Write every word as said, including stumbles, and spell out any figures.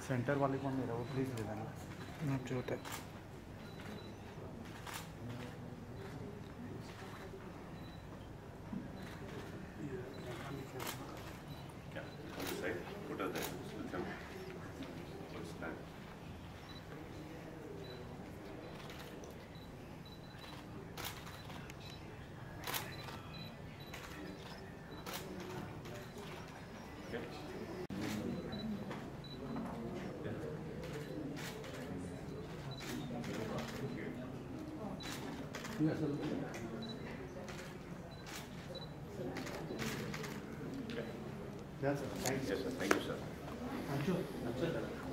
Centre वाले कौन दे रहा है वो प्लीज़ दे देना जो होता है। Yes, sir. Yes, sir. Thank you. Yes, sir. Thank you, sir. Thank you.